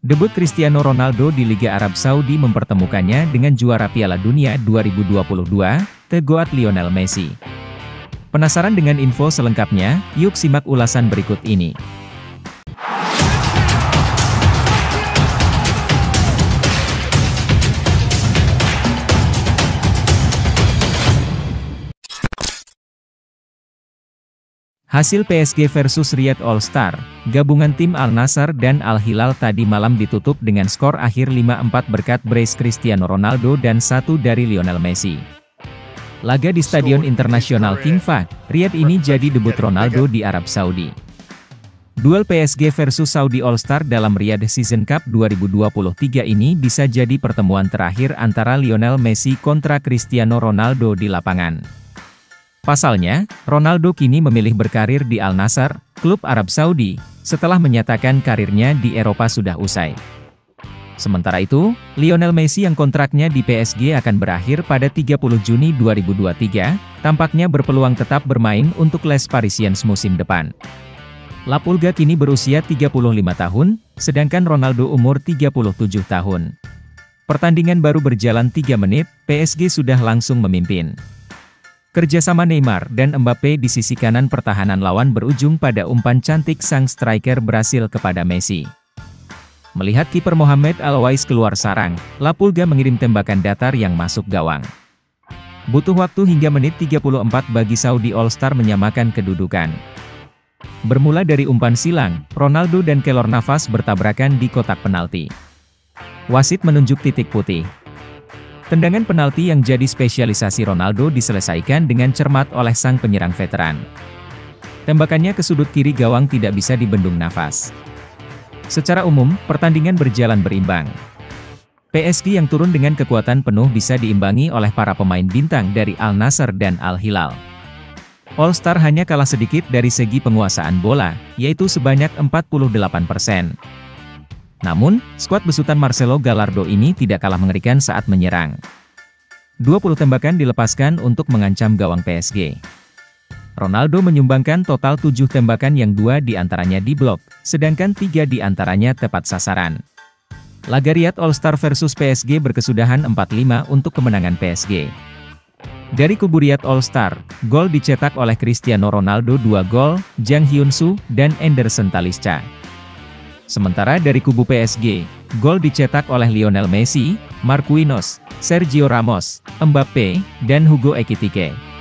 Debut Cristiano Ronaldo di Liga Arab Saudi mempertemukannya dengan juara Piala Dunia 2022, The GOAT Lionel Messi. Penasaran dengan info selengkapnya? Yuk simak ulasan berikut ini. Hasil PSG versus Riyadh All-Star, gabungan tim Al Nassr dan Al Hilal tadi malam ditutup dengan skor akhir 5-4 berkat brace Cristiano Ronaldo dan satu dari Lionel Messi. Laga di Stadion Internasional King Fahd, Riyadh ini jadi debut Ronaldo di Arab Saudi. Duel PSG versus Saudi All-Star dalam Riyadh Season Cup 2023 ini bisa jadi pertemuan terakhir antara Lionel Messi kontra Cristiano Ronaldo di lapangan. Pasalnya, Ronaldo kini memilih berkarir di Al Nassr, klub Arab Saudi, setelah menyatakan karirnya di Eropa sudah usai. Sementara itu, Lionel Messi yang kontraknya di PSG akan berakhir pada 30 Juni 2023, tampaknya berpeluang tetap bermain untuk Les Parisiens musim depan. La Pulga kini berusia 35 tahun, sedangkan Ronaldo umur 37 tahun. Pertandingan baru berjalan 3 menit, PSG sudah langsung memimpin. Kerjasama Neymar dan Mbappe di sisi kanan pertahanan lawan berujung pada umpan cantik sang striker Brasil kepada Messi. Melihat kiper Mohamed Al-Wais keluar sarang, La Pulga mengirim tembakan datar yang masuk gawang. Butuh waktu hingga menit 34 bagi Saudi All-Star menyamakan kedudukan. Bermula dari umpan silang, Ronaldo dan Keylor Navas bertabrakan di kotak penalti. Wasit menunjuk titik putih. Tendangan penalti yang jadi spesialisasi Ronaldo diselesaikan dengan cermat oleh sang penyerang veteran. Tembakannya ke sudut kiri gawang tidak bisa dibendung Navas. Secara umum, pertandingan berjalan berimbang. PSG yang turun dengan kekuatan penuh bisa diimbangi oleh para pemain bintang dari Al Nassr dan Al Hilal. All-Star hanya kalah sedikit dari segi penguasaan bola, yaitu sebanyak 48%. Namun, skuad besutan Marcelo Gallardo ini tidak kalah mengerikan saat menyerang. 20 tembakan dilepaskan untuk mengancam gawang PSG. Ronaldo menyumbangkan total 7 tembakan yang 2 diantaranya diblok, sedangkan 3 diantaranya tepat sasaran. Laga Riyadh All-Star versus PSG berkesudahan 4-5 untuk kemenangan PSG. Dari kubu Riyadh All-Star, gol dicetak oleh Cristiano Ronaldo 2 gol, Jang Hyun-soo, dan Anderson Talisca. Sementara dari kubu PSG, gol dicetak oleh Lionel Messi, Marquinhos, Sergio Ramos, Mbappe, dan Hugo Ekitike.